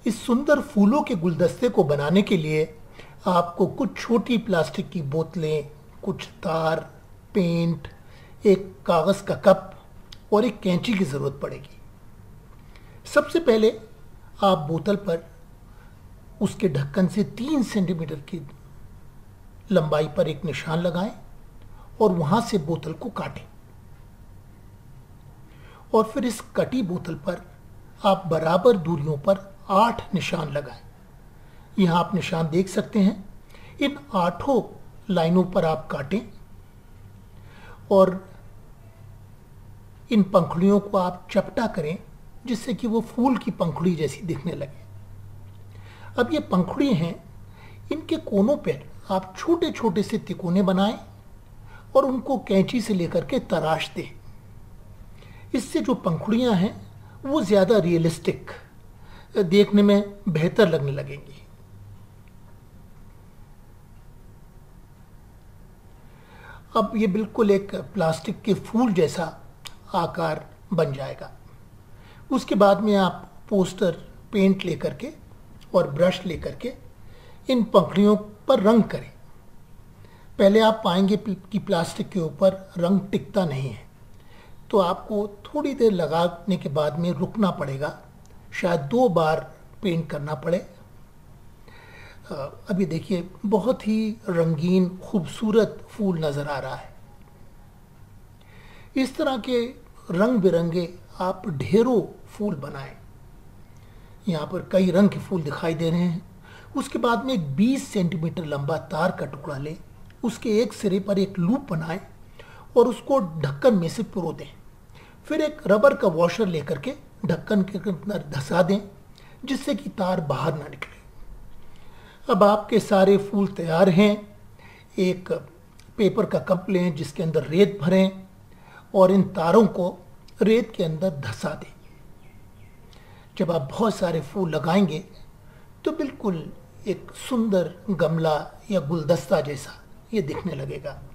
इस सुंदर फूलों के गुलदस्ते को बनाने के लिए आपको कुछ छोटी प्लास्टिक की बोतलें, कुछ तार, पेंट, एक कागज़ का कप और एक कैंची की ज़रूरत पड़ेगी। सबसे पहले आप बोतल पर उसके ढक्कन से 3 सेंटीमीटर की लंबाई पर एक निशान लगाएं और वहां से बोतल को काटें। और फिर इस कटी बोतल पर आप बराबर दूरियों पर 8 निशान लगाएं। यहां आप निशान देख सकते हैं। इन 8 लाइनों पर आप काटें और इन पंखुड़ियों को आप चपटा करें जिससे कि वो फूल की पंखुड़ी जैसी दिखने लगे। अब ये पंखुड़ी हैं, इनके कोनों पर आप छोटे छोटे से तिकोने बनाएं और उनको कैंची से लेकर के तराश दें। इससे जो पंखुड़ियां हैं वो ज़्यादा रियलिस्टिक, देखने में बेहतर लगने लगेंगी। अब ये बिल्कुल एक प्लास्टिक के फूल जैसा आकार बन जाएगा। उसके बाद में आप पोस्टर, पेंट लेकर के और ब्रश लेकर के इन पंखुड़ियों पर रंग करें। पहले आप पाएंगे कि प्लास्टिक के ऊपर रंग टिकता नहीं है, तो आपको थोड़ी देर लगाने के बाद में रुकना पड़ेगा, शायद 2 बार पेंट करना पड़े। अभी देखिए बहुत ही रंगीन खूबसूरत फूल नज़र आ रहा है। इस तरह के रंग बिरंगे आप ढेरों फूल बनाएं। यहाँ पर कई रंग के फूल दिखाई दे रहे हैं। उसके बाद में एक 20 सेंटीमीटर लंबा तार का टुकड़ा लें, उसके एक सिरे पर एक लूप बनाएं और उसको ढक्कन में से पुरो दें। फिर एक रबर का वॉशर लेकर के ढक्कन के अंदर धंसा दें जिससे कि तार बाहर ना निकले। अब आपके सारे फूल तैयार हैं। एक पेपर का कप लें जिसके अंदर रेत भरें और इन तारों को रेत के अंदर धंसा दें। जब आप बहुत सारे फूल लगाएंगे तो बिल्कुल एक सुंदर गमला या गुलदस्ता जैसा ये दिखने लगेगा।